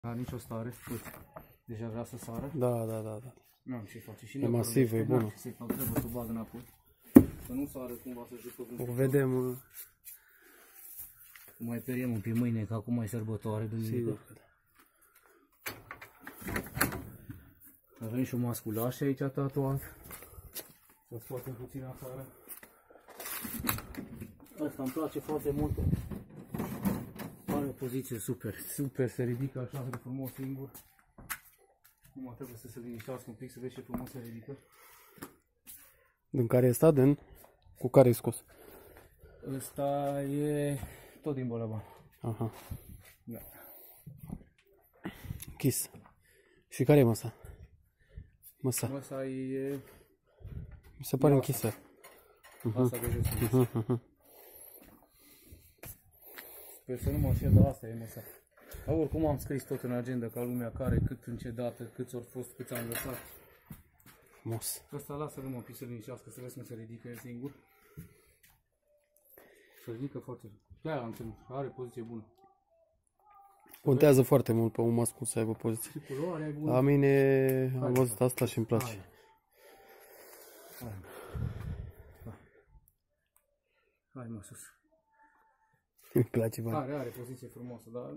Dar nicio stare. Uite, deja vrea să sară. Da, da, da, da. Nu am ce face. Și E masivă, e bună. Să-i fac treabă, să o bag înapoi. Să nu sară cumva să jucă. O vedem. Mai periem un pic mâine, că acum e sărbătoare. Sigur. Avem și o masculașă aici tatuat. Să scoatem puțin afară. Asta îmi place foarte mult. Are o poziție super, super, se ridică așa de frumos singur. Numai trebuie să se liniștească un pic, să vezi ce frumos se ridică. Din care e stat, cu care e scos? Ăsta e tot din Balaban. Aha. Da. Închis. Și care e măsa? Măsa. Măsa e... Mi se pare închisă. Asta de jos. Sper să nu mă înșel, dar asta e măsa. Dar oricum am scris tot în agenda ca lumea care, cât în ce dată, câți au fost, câți am lăsat. Frumos. Ăsta lasă-l mă pic să liniștească, să vezi cum se ridică el singur. Se ridică foarte... De-aia am ținut, are poziție bună. Contează foarte mult pe un mascul să aibă poziție. Și culoarea e bună. La mine am văzut asta și îmi place. Hai mă sus. Îmi place, bă. Are poziție frumoasă, dar...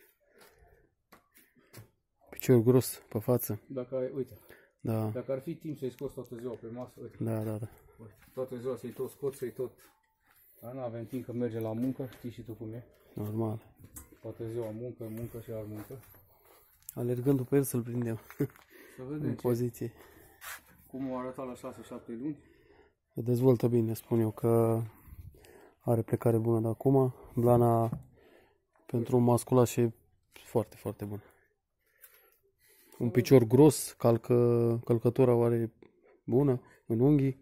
Picior gros pe față. Dacă ai, uite, Da. dacă ar fi timp să-i scoți toată ziua pe masă, uite. Da, da, da. Uite, toată ziua să-i tot scoți, să-i tot... Dar nu avem timp că merge la muncă, știi și tu cum e. Normal. Toată ziua muncă, muncă și iar muncă. Alergând după el să-l prindem. Să vedem În poziție. cum o arăta la 6-7 luni. Se dezvoltă bine, spun eu că are plecare bună de acum. Blana pentru un masculaș e foarte, foarte bună. Un picior gros, călcătura o are bună, în unghii.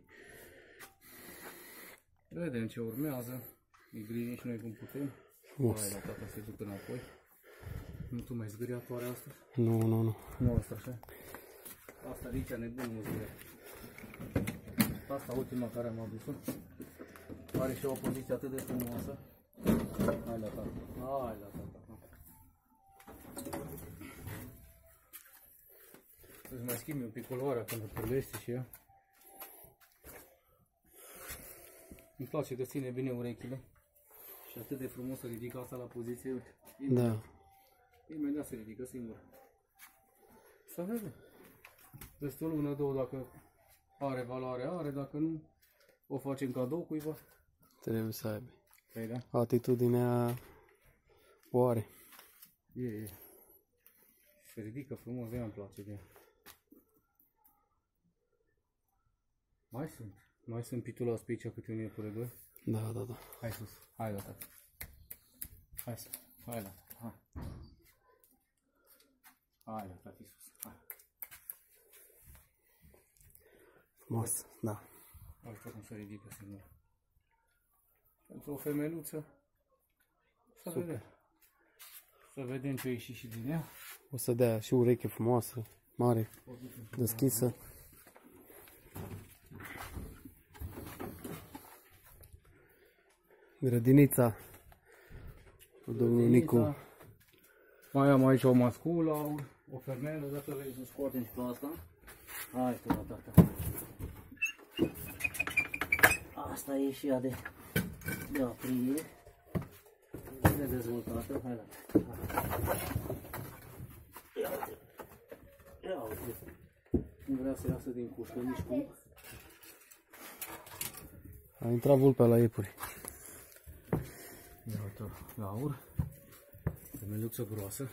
Vedem ce urmează. Îi grijim și noi cum putem. Frumos. Hai la tata să-i duc înapoi. Nu tu mai zgâriatoare asta? Nu, nu, nu. Nu asta așa. Asta de aici nebun mă zgâria. Asta ultima care am adus-o. Are și o poziție atât de frumoasă. Hai la tata. Hai la tata. Îți mai schimbi un pic culoarea când părlește și ea. Îmi place că ține bine urechile. Și atât de frumos să ridică asta la poziție, uite. Da. Imediat se ridică singur. Să vedem. Peste o lună, două, dacă are valoare, are, dacă nu, o facem cadou cuiva. Trebuie să aibă. Păi da. Atitudinea o are. E. Se ridică frumos, de-aia îmi place de ea. Mai sunt pitulați pe aici câte un iepure doi. Da, da, da. Hai sus, hai la tata. Hai sus, hai la tata, hai. Hai la tati sus, hai. Frumos, da. Uite cum se ridică singur. Pentru o femeluță, să vedem. Să vedem ce a ieșit și din ea. O să dea și ureche frumoasă, mare, deschisă. Grădinița cu domnul Nicu. Mai am aici o masculă, o femelă, dacă vrei să scoatem și pe asta. Hai tu la tata. Asta e și ea de aprire. Bine dezvoltată, hai la tata. Ia uite. Ia uite. Nu vrea să iasă din cușcă nici cum. A intrat vulpea la iepuri. Ia uite, laur. Femeluță groasă.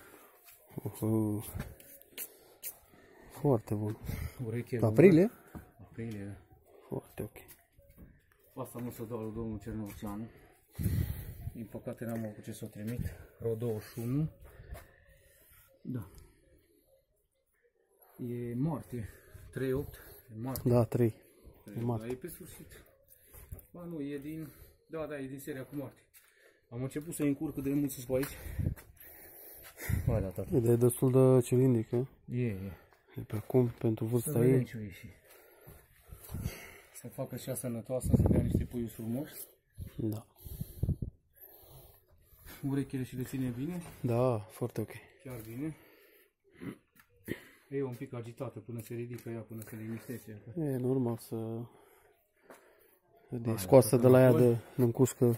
Foarte bun. Ureche Aprilie? Aprilie, da. Foarte ok. Asta nu se dau lui domnul Cernoțeanu. Din păcate n-am avut ce să o trimit. Ro 21. Da. E moarte. 3-8. E moarte. Da, 3. E moarte. Dar e pe sfârșit. Ba nu, e din... Da, e din seria cu moarte. Am început să-i încurc cât de mult sus pe aici. Hai la tata. E destul de cilindrică. E. E pe acum, pentru vârsta Să vedem ei. ce o ieși. Să facă și ea sănătoasă, să dea niște puiuri frumoși. Da. Urechile și le ține bine. Da, foarte ok. Chiar bine. E un pic agitată până se ridică ea, până se liniștește. E normal să... De scoasă de la ea din cușcă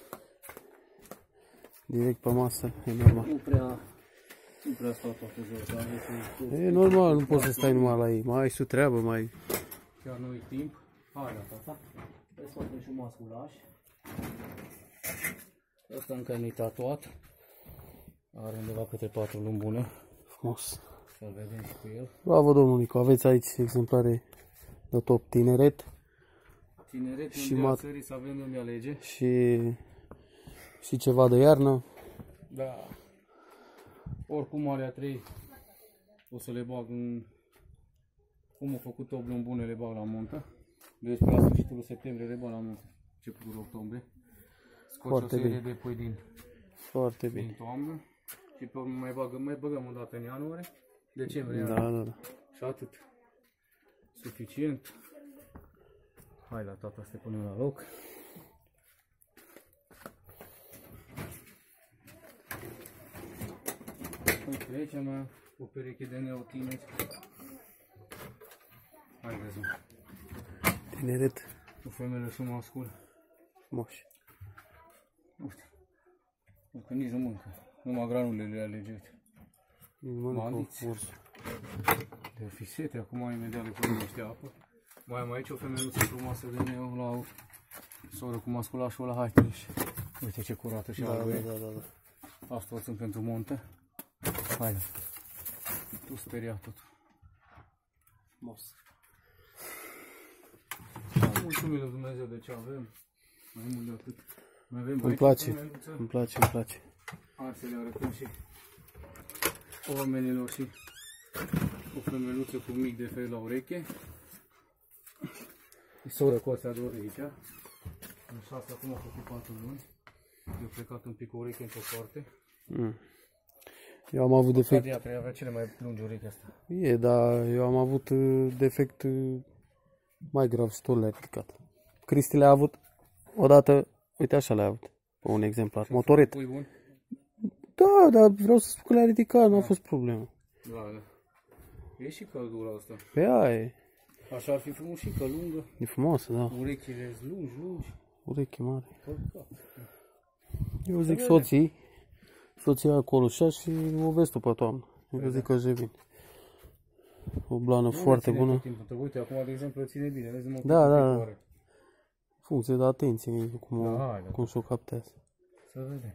direct pe masă, e normal. Nu prea stau toată ziua, dar E normal, nu poți să stai numai la ei. Mai ai și treabă, mai... Chiar nu-i timp. Hai la tata. Hai să facem și un masculaș. Ăsta încă nu-i tatuat. Are undeva câte 4 luni bune. Frumos. Să-l vedem și cu el. Bravo, domnul Nicu, aveți aici exemplare de top tineret. Tineret, Și unde a mat- țării să avem de unde alege. Și ceva de iarnă. Da. Oricum alea 3 o să le bag în... Cum au făcut 8 luni bune, le bag la montă. Deci până la sfârșitul septembrie le bag la montă. Începutul octombrie. Scoți Foarte o serie bine. de pui din Foarte bine. toamnă. Și pe urmă mai băgăm o dată în ianuarie. Decembrie. Da, da, da. Și atât. Suficient. Hai la tata să te punem la loc. Uite, aici mai o pereche de neotineți. Hai vezi, mă. Tineret. O femeie și un mascul. Moși. Uite. Că nici nu mâncă. Numai granulele alege, uite. Mandiți. De fi sete, acum imediat le punem niște apă. Mai am aici o femeluță frumoasă de neo la o soră cu masculașul ăla, hai treci. Uite ce curată și Da, albă da, e. da, da, da. Asta o țin pentru monte. Hai, tu speriat tot. Frumos. Mulțumim lui Dumnezeu de ce avem. Mai mult de atât. Mai avem Îmi place, îmi place, îmi place. Hai să le arătăm și oamenilor și o femeluță cu mic de fel la ureche. E soră cu astea două de aici. În 6 acum a făcut 4 luni. Eu plecat un pic cu ureche într-o parte. Eu am avut defect. Pediatra avea cele mai lungi urechi astea. E, dar eu am avut defect mai grav și tot le-a ridicat. Cristi le-a avut odată, uite așa le-a avut, pe un exemplar, motoret. Pui bun? Da, dar vreau să spun că le-a ridicat, nu a fost problemă. Da, da. E și căldura asta. Pe aia e, Așa ar fi frumos și că lungă. e frumoasă, da, Urechile lungi. ureche mare. Păcat. Eu zic soția acolo și și o vezi tu pe toamnă. Eu zic că je vin. O blană foarte Ține bună. tot timpul. Uite, acum, de exemplu, ține bine. Vezi, mă, Da, cum da, picoare. în funcție de atenție, Da, cum și-o captează. Să vedem.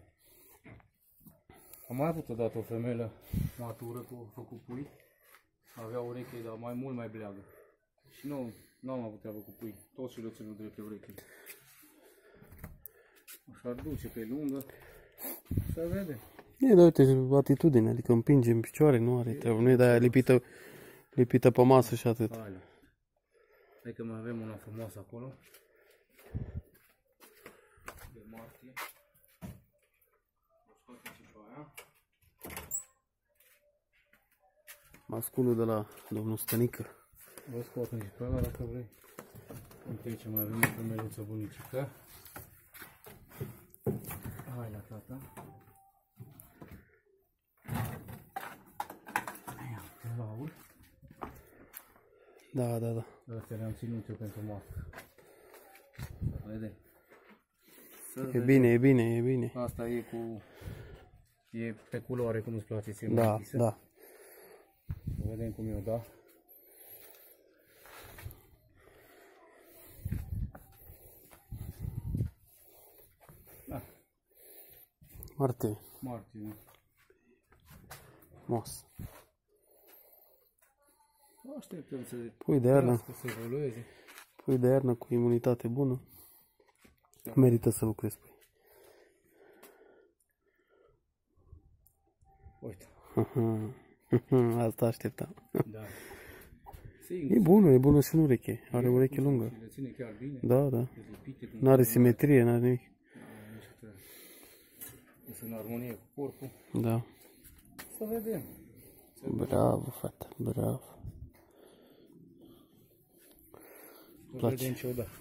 Am mai avut odată o femelă matură cu făcut pui. Avea ureche, dar mult mai bleagă. Și nu am avut treabă cu pui. Toți și le ținut drepte urechile. Așa ar duce pe lungă. Să vedem. E, dar uite, atitudine, adică împinge în picioare, nu are treabă. Nu e de-aia lipită pe masă și atât. Hai că mai avem una frumoasă acolo. De martie. O scoatem și pe aia. Masculul de la domnul Stănică. O scoatem și pe aia dacă vrei. Uite aici mai avem o femeluță bunicică. Hai la tata. Ia, te laud. Da, da, da. Astea le-am ținut eu pentru masă. Să vedem. E bine, e bine, e bine. Asta e cu... E pe culoare, cum îți place ție. Da, da. Să vedem cum e, da? Da. Martie. Martie. Frumos. Așteptăm să Pui de iarnă. să evolueze. Pui de iarnă cu imunitate bună. Merită să lucrezi cu ei. Uite. Asta așteptam. Da. E bună și în ureche. Are ureche lungă. Le ține chiar bine. Da, da. Dezlipite, cum N-are simetrie, n-are nimic. este în armonie cu corpul. Da. Să vedem. Bravo, fata, bravo. Să Place. vedem ce o da.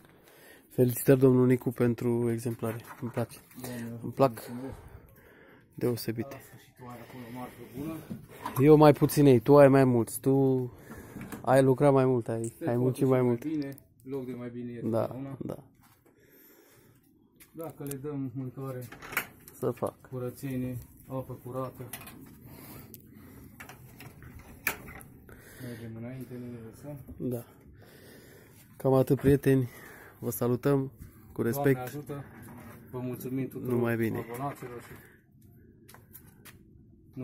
Felicitări domnul Nicu pentru exemplare. Îmi place. Doamne, Îmi plac. deosebite. Și tu ai acolo marfă bună. Eu mai puțin ei, tu ai mai mulți, tu ai lucrat mai mult, ai muncit mai mult. Bine, loc de mai bine e Da, totdeauna. da, Dacă le dăm mâncare, să fac. curățenie, apă curată, mergem înainte, nu ne lăsăm. Da. Cam atât, prieteni, vă salutăm cu Doamne respect. ajută, vă mulțumim tuturor Numai bine. abonaților și